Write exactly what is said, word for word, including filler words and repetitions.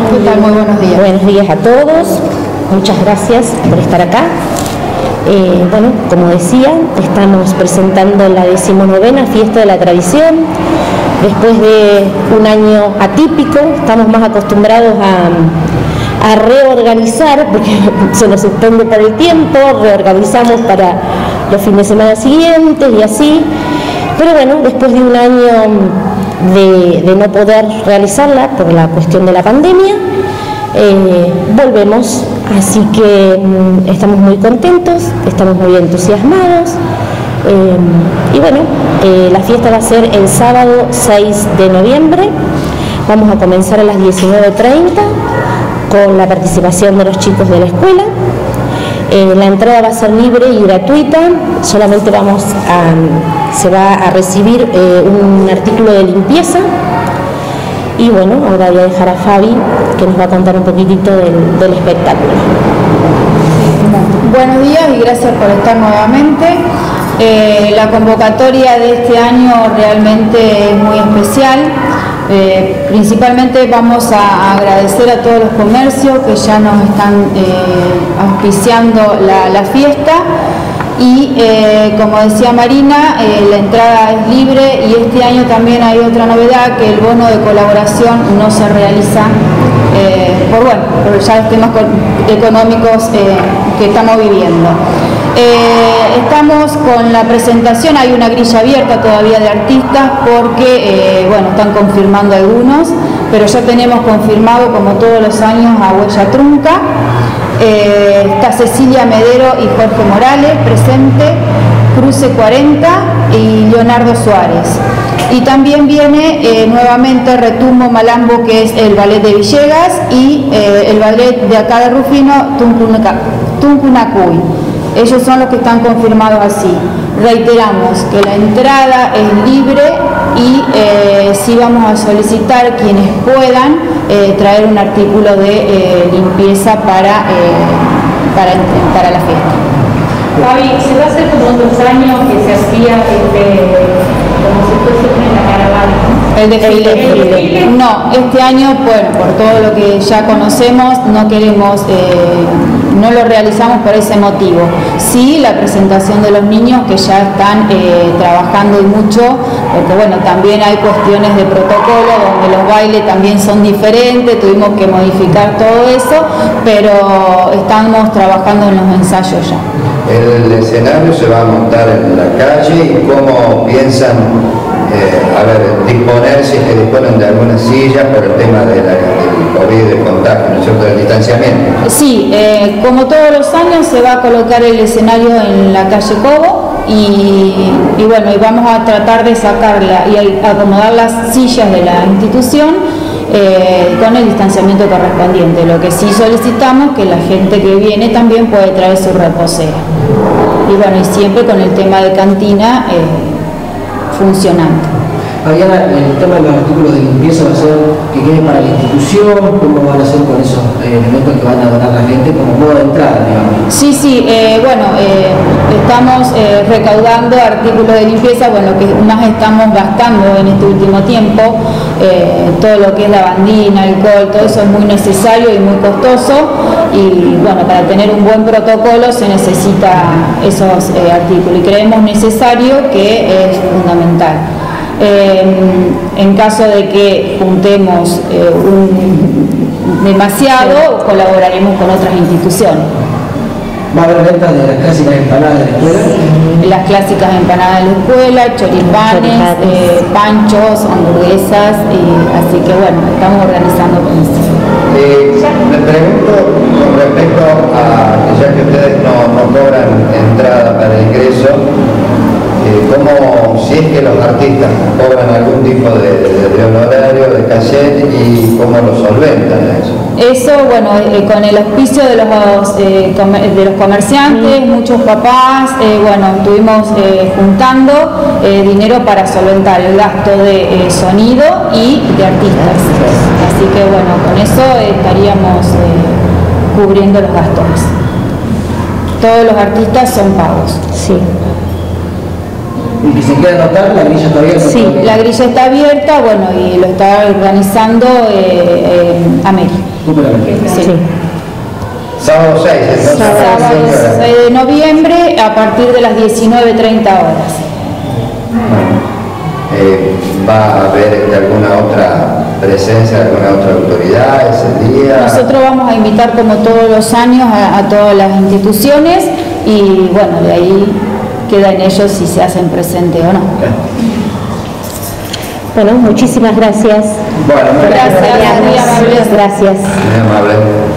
¿Qué tal? Muy buenos días. Buenos días a todos. Muchas gracias por estar acá. Eh, bueno, como decía, estamos presentando la decimonovena Fiesta de la Tradición. Después de un año atípico, estamos más acostumbrados a, a reorganizar, porque se nos suspende por el tiempo, reorganizamos para los fines de semana siguientes y así. Pero bueno, después de un año de, de no poder realizarla por la cuestión de la pandemia, eh, volvemos. Así que mmm, estamos muy contentos, estamos muy entusiasmados. Eh, y bueno, eh, la fiesta va a ser el sábado seis de noviembre. Vamos a comenzar a las diecinueve treinta con la participación de los chicos de la escuela. Eh, la entrada va a ser libre y gratuita. Solamente vamos a, se va a recibir eh, un artículo de limpieza. Y bueno, ahora voy a dejar a Fabi, que nos va a contar un poquitito del, del espectáculo. Buenos días y gracias por estar nuevamente. Eh, la convocatoria de este año realmente es muy especial. Eh, principalmente vamos a agradecer a todos los comercios que ya nos están eh, auspiciando la, la fiesta. Y eh, como decía Marina, eh, la entrada es libre y este año también hay otra novedad, que el bono de colaboración no se realiza eh, por, bueno, por ya los temas económicos eh, que estamos viviendo. Eh, estamos con la presentación, hay una grilla abierta todavía de artistas porque eh, bueno, están confirmando algunos, pero ya tenemos confirmado, como todos los años, a Huella Trunca. Eh, está Cecilia Medero y Jorge Morales presente, Cruce cuarenta y Leonardo Suárez. Y también viene eh, nuevamente Retumbo Malambo, que es el ballet de Villegas, y eh, el ballet de acá de Rufino, Tuncunacuy. Ellos son los que están confirmados así. Reiteramos que la entrada es libre y eh, sí vamos a solicitar quienes puedan eh, traer un artículo de eh, limpieza para, eh, para, para la fiesta. Fabi, ¿se va a hacer como otros años que se hacía este, como si fuese en la caravana? El desfile. ¿El desfile? No, este año, bueno, por todo lo que ya conocemos, no queremos, eh, no lo realizamos por ese motivo. Sí, la presentación de los niños que ya están eh, trabajando y mucho, porque bueno, también hay cuestiones de protocolo donde los bailes también son diferentes, tuvimos que modificar todo eso, pero estamos trabajando en los ensayos ya. El escenario se va a montar en la calle y cómo piensan eh, a ver, disponer, si es que disponen de alguna silla por el tema de la, del COVID, del contagio, ¿no es cierto?, del distanciamiento. Sí, eh, como todos los años se va a colocar el escenario en la calle Cobo y, y bueno, y vamos a tratar de sacarla y acomodar las sillas de la institución Eh, con el distanciamiento correspondiente. Lo que sí solicitamos que la gente que viene también puede traer su reposera. Y bueno, y siempre con el tema de cantina eh, funcionando. Mariana, el tema de los artículos de limpieza va a ser que quede para la institución, ¿cómo van a hacer con esos eh, elementos que van a donar la gente como modo de entrada, digamos? Sí, sí, eh, bueno, eh, estamos eh, recaudando artículos de limpieza, bueno, lo que más estamos gastando en este último tiempo, eh, todo lo que es lavandina, alcohol, todo eso es muy necesario y muy costoso y bueno, para tener un buen protocolo se necesita esos eh, artículos y creemos necesario que es fundamental. Eh, en caso de que juntemos eh, un, demasiado, colaboraremos con otras instituciones. ¿Va a haber ventas de las clásicas empanadas de la escuela? Las clásicas empanadas de la escuela, choripanes, eh, panchos, hamburguesas, y, así que bueno, estamos organizando con eso. Eh, me pregunto con respecto a que ya que ustedes no, no cobran entrada para el ingreso, Eh, ¿cómo, si es que los artistas cobran algún tipo de, de, de honorario, de cassette, y cómo lo solventan eso? Eso, bueno, eh, con el auspicio de los, eh, comer, de los comerciantes, muchos papás, eh, bueno, estuvimos eh, juntando eh, dinero para solventar el gasto de eh, sonido y de artistas. Así que bueno, con eso estaríamos eh, cubriendo los gastos. Todos los artistas son pagos. Sí. el que se quiera anotar, la grilla está abierta. Sí, la grilla está abierta, bueno, y lo está organizando eh, eh, América. Sí. Sí. Sábado seis, entonces. Sábado seis de noviembre a partir de las diecinueve treinta horas. Eh, ¿Va a haber este, alguna otra presencia, alguna otra autoridad ese día? Nosotros vamos a invitar como todos los años a, a todas las instituciones y bueno, de ahí queda en ellos si se hacen presentes o no. Bueno, muchísimas gracias. Bueno, muy gracias, bien. muy amables. Gracias. Muy amable.